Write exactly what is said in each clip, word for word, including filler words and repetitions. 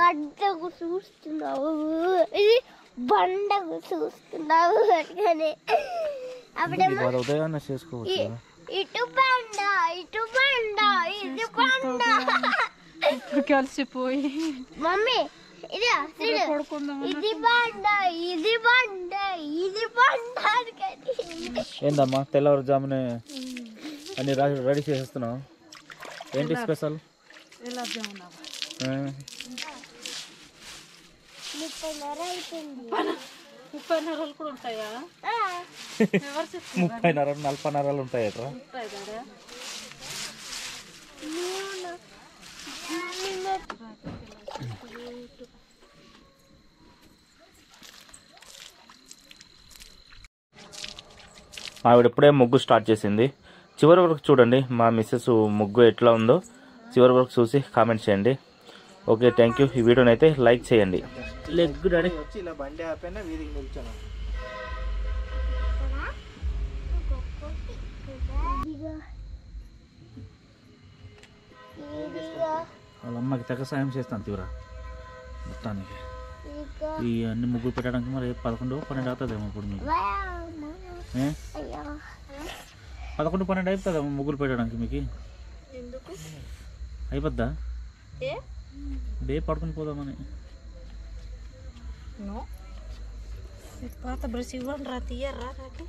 గడ్డకు చూస్తున్నావు, ఇది బండకు చూస్తున్నావు అని. అప్పుడేమో ఇటు బండ ఇటు బండ ఇది బండ కలిసిపోయి మమ్మీ ఇది ఇది బండ ఇది బండ ఇది బండ. ఏందమ్మా తెల్లవారుజామునే అన్ని రెడీ చేసేస్తున్నావు? ఏంటి స్పెషల్? ముప్పై నరాలు కూడా ఉంటాయా? ముప్పై నరాలు నలభై నరాలు ఉంటాయి అక్కడ. ఆవిడ ఇప్పుడే ముగ్గు స్టార్ట్ చేసింది. చివరి వరకు చూడండి మా మిస్సెస్ ముగ్గు ఎట్లా ఉందో చివరి వరకు చూసి కామెంట్ చేయండి. Okay, thank you. ఈ వీడియోని అయితే లైక్ చేయండి. లెగ్ డాడీ వచ్చి ఇలా బండి ఆపైనా వీధికి నిల్చాను. వాళ్ళ అమ్మకి తెగ సాయం చేస్తాను తీవ్ర మొత్తానికి. ఈ అన్ని ముగ్గులు పెట్టడానికి మరి పదకొండు పన్నెండు అవుతుందేమో ఇప్పుడు మీకు. పదకొండు పన్నెండు అయిపోతుందేమో ముగ్గులు పెట్టడానికి మీకు. అయిపోద్దా? డే పడుకుని పోదామని. పాత బ్రష్ ఇవ్వండి రా, తీయర్రా నాకు.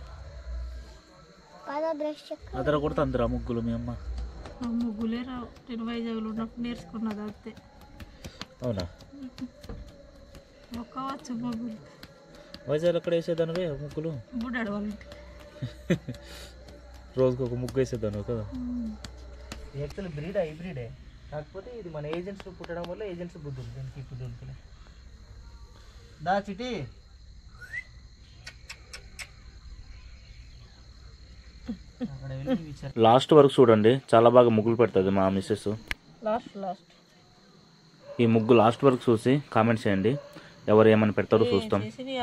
అదర కొడుతా అందరు ఆ ముగ్గులు మీ అమ్మ. ముగ్గులే రావు, నేను వైజాగ్లో ఉన్నప్పుడు నేర్చుకున్నది అంతే. అవునా? ఒక్కవచ్చు ముగ్గులు. వైజాగ్ ఎక్కడ వేసేదానివే ముగ్గులు? బుడ్డాడు వాళ్ళ రోజుకు ఒక ముగ్గు వేసేదాను కదా. యాక్చువల్లీ బ్రీడ్ హైబ్రిడే, కాకపోతే ఇది మన ఏజెంట్స్ పుట్టడం వల్ల ఏజెంట్స్ బుద్ధి ఉంది దీనికి. ఇప్పుడు దొరికిన దా చిటి లాస్ట్ వరకు చూడండి, చాలా బాగా ముగ్గులు పెడుతుంది మా మిస్సెస్. లాస్ట్ లాస్ట్ ఈ ముగ్గు లాస్ట్ వరకు చూసి కామెంట్ చేయండి, ఎవరు ఏమని పెడతారో చూస్తాం.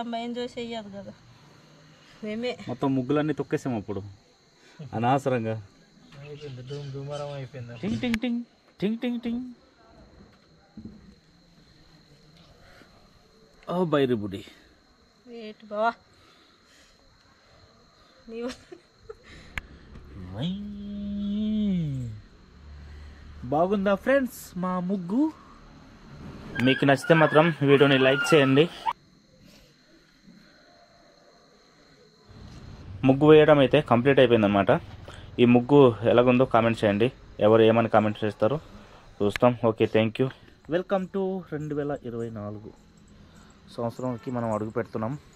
మొత్తం ముగ్గులన్నీ తొక్కేసాం అప్పుడు అనవసరంగా. టింగ్ టింగ్ టింగ్ టింగ్ టింగ్ టింగ్. ఓ బైరి బుడి బావా. బాగుందా ఫ్రెండ్స్ మా ముగ్గు? మీకు నచ్చితే మాత్రం వీడియోని లైక్ చేయండి. ముగ్గు వేయడం అయితే కంప్లీట్ అయిపోయిందన్నమాట. ఈ ముగ్గు ఎలాగుందో కామెంట్ చేయండి, ఎవరు ఏమని కామెంట్ చేస్తారో చూస్తాం. Okay, thank you. Welcome to రెండు వేల ఇరవై నాలుగు సంవత్సరంకి మనం అడుగు పెడుతున్నాం.